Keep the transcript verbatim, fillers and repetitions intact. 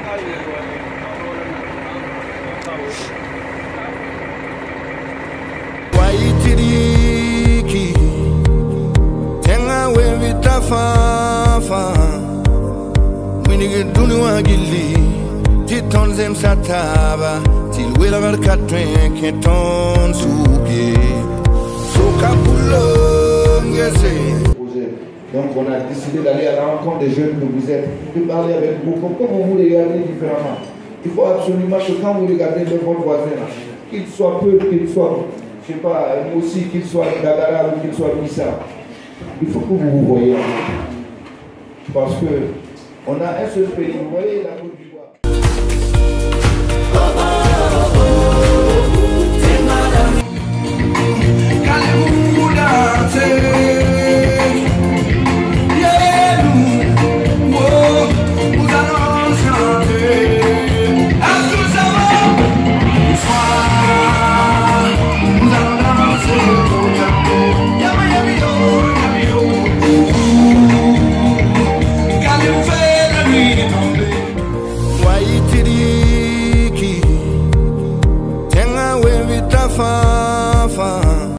Waitiriki tenga wewe tafafa mwinige duni wagili titonzem sataba tilwela barkatwen keton suge sokapulo ngese. Donc on a décidé d'aller à la rencontre des jeunes que vous êtes, de parler avec vous, comme vous les regardez différemment. Il faut absolument que quand vous regardez votre voisin, qu'il soit peu, qu'il soit, je ne sais pas, moi aussi, qu'il soit Dagara ou qu'il soit Missa, il faut que vous vous voyez. Parce que on a un seul pays, vous voyez la Côte d'Ivoire.